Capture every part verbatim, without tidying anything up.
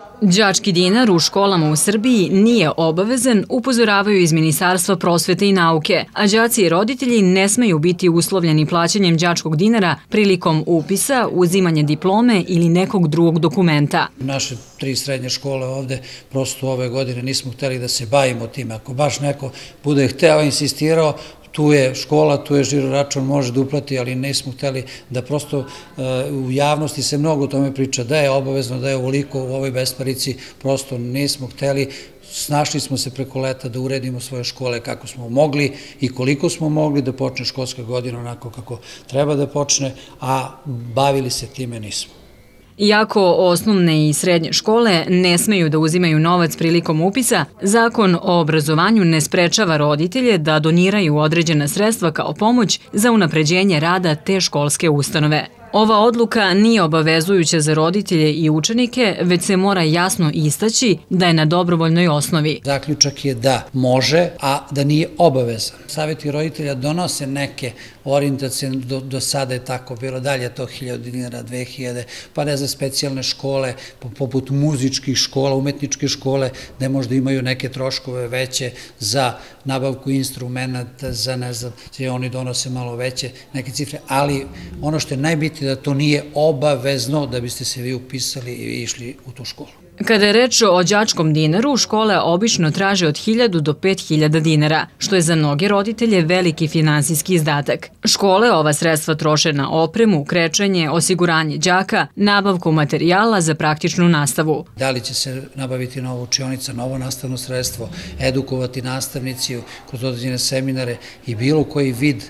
Đački dinar u školama u Srbiji nije obavezan, upozoravaju iz Ministarstva prosvete i nauke, a đaci i roditelji ne smeju biti uslovljeni plaćanjem đačkog dinara prilikom upisa, uzimanja diplome ili nekog drugog dokumenta. Naše tri srednje škole ovde prosto ove godine nismo hteli da se bavimo tim. Ako baš neko bude hteo, insistirao, tu je škola, tu je žiro račun, može da uplati, ali nismo hteli da prosto u javnosti se mnogo o tome priča, da je obavezno, da je ovoliko u ovoj besparici, prosto nismo hteli. Snašli smo se preko leta da uredimo svoje škole kako smo mogli i koliko smo mogli da počne školska godina onako kako treba da počne, a bavili se time nismo. Iako osnovne i srednje škole ne smeju da uzimaju novac prilikom upisa, Zakon o obrazovanju ne sprečava roditelje da doniraju određena sredstva kao pomoć za unapređenje rada te školske ustanove. Ova odluka nije obavezujuća za roditelje i učenike, već se mora jasno istaći da je na dobrovoljnoj osnovi. Zaključak je da može, a da nije obavezan. Savjeti roditelja donose neke orijentacije, do, do sada je tako bilo, dalje je to hiljadu dinara, dve hiljade, pa ne za specijalne škole, poput muzičkih škola, umetničke škole, gde možda imaju neke troškove veće za nabavku instrumenta, za ne znam, oni donose malo veće neke cifre, ali ono što je najbitnije da to nije obavezno da biste se vi upisali i išli u tu školu. Kada je reč o đačkom dinaru, škole obično traže od hiljadu do pet hiljada dinara, što je za mnoge roditelje veliki finansijski izdatak. Škole ova sredstva troše na opremu, krečenje, osiguranje đaka, nabavku materijala za praktičnu nastavu. Da li će se nabaviti nova učionica, novo nastavno sredstvo, edukovati nastavnici kroz određene seminare i bilo koji vid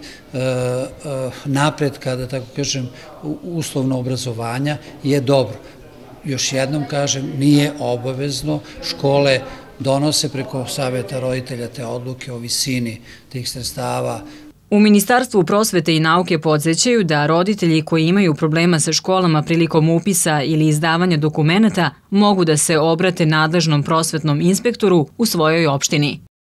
napretka, da tako kažem, uslovno obrazovanja je dobro. Još jednom kažem, nije obavezno, škole donose preko savjeta roditelja te odluke o visini tih sredstava. U Ministarstvu prosvete i nauke podsjećaju da roditelji koji imaju problema sa školama prilikom upisa ili izdavanja dokumenata mogu da se obrate nadležnom prosvetnom inspektoru u svojoj opštini.